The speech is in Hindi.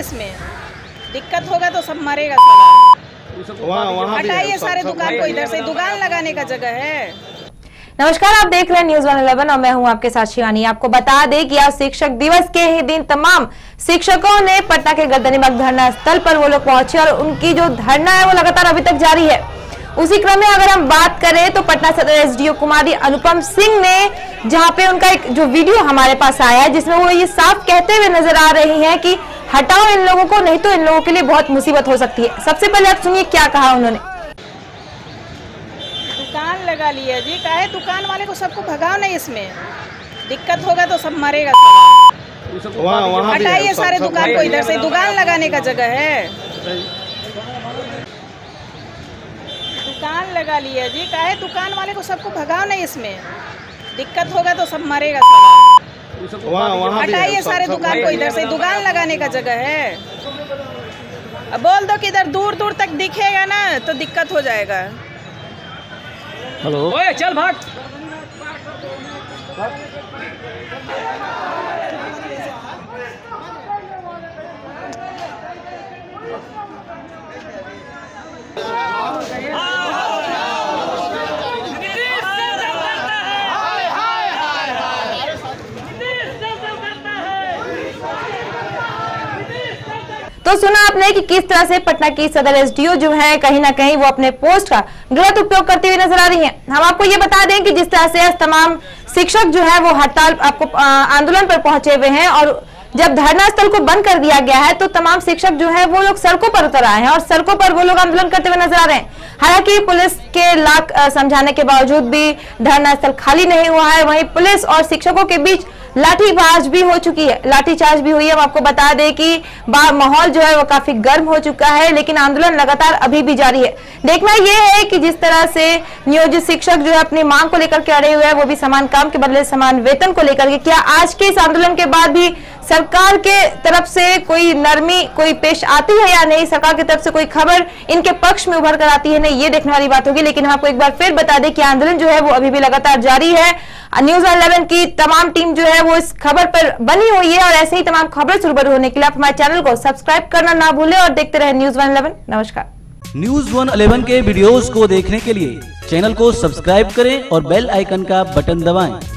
इसमें दिक्कत होगा तो सब मरेगा साला। हटाइए सारे दुकान को, इधर से दुकान लगाने का जगह है। नमस्कार, आप देख रहे हैं न्यूज़ 111 और मैं हूं आपके साथ शिवानी। आपको बता दें कि आज शिक्षक दिवस के ही दिन तमाम शिक्षकों ने पटना के गर्दनीबाग धरना स्थल पर वो लोग पहुंचे और उनकी जो धरना है वो लगातार अभी तक जारी है। उसी क्रम में अगर हम बात करें तो पटना सदर एसडीओ कुमारी अनुपम सिंह ने, जहां पे उनका एक जो वीडियो हमारे पास आया है जिसमें वो ये साफ कहते हुए नजर आ रही है कि हटाओ इन लोगों को, नहीं तो इन लोगों के लिए बहुत मुसीबत हो सकती है। सबसे पहले आप सुनिए क्या कहा उन्होंने। दुकान लगा लिया जी, काहे दुकान वाले को सबको भगाओ नहीं, इसमें दिक्कत होगा तो सब मरेगा साला। हटाइए सारे दुकान को, इधर से दुकान लगाने का जगह है। दुकान लगा लिया जी, काहे दुकान वाले को सबको भगाओ नहीं, इसमें दिक्कत होगा तो सब मरेगा साला। हटाइए सारे दुकान को, इधर से दुकान लगाने का जगह है। अब बोल दो कि इधर दूर दूर तक दिखेगा ना तो दिक्कत हो जाएगा। हेलो, ओए चल भाग। तो सुना आपने कि किस तरह से पटना की सदर एसडीओ जो है कहीं ना कहीं वो अपने पोस्ट का गलत उपयोग करते हुए नजर आ रही हैं। हम आपको ये बता दें कि जिस तरह से आज तमाम शिक्षक जो है वो हड़ताल आपको आंदोलन पर पहुंचे हुए हैं और जब धरना स्थल को बंद कर दिया गया है तो तमाम शिक्षक जो है वो लोग सड़कों पर उतर आए हैं और सड़कों पर वो लोग आंदोलन करते हुए नजर आ रहे हैं। हालांकि पुलिस के लाख समझाने के बावजूद भी धरना स्थल खाली नहीं हुआ है। वहीं पुलिस और शिक्षकों के बीच लाठीचार्ज भी हो चुकी है, लाठीचार्ज भी हुई है। हम आपको बता दें कि माहौल जो है वो काफी गर्म हो चुका है, लेकिन आंदोलन लगातार अभी भी जारी है। देखना यह है कि जिस तरह से नियोजित शिक्षक जो है अपनी मांग को लेकर के अड़े हुए हैं, वो भी समान काम के बदले समान वेतन को लेकर के, क्या आज के इस आंदोलन के बाद भी सरकार के तरफ से कोई नरमी कोई पेश आती है या नहीं, सरकार की तरफ से कोई खबर इनके पक्ष में उभर कर आती है नहीं, ये देखने वाली बात होगी। लेकिन हम आपको एक बार फिर बता दें कि आंदोलन जो है वो अभी भी लगातार जारी है। न्यूज़ 11 की तमाम टीम जो है वो इस खबर पर बनी हुई है और ऐसे ही तमाम खबर से रूबरू होने के लिए आप हमारे चैनल को सब्सक्राइब करना ना भूलें और देखते रहे न्यूज़ 111। नमस्कार। न्यूज़ 111 के वीडियोस को देखने के लिए चैनल को सब्सक्राइब करें और बेल आइकन का बटन दबाएं।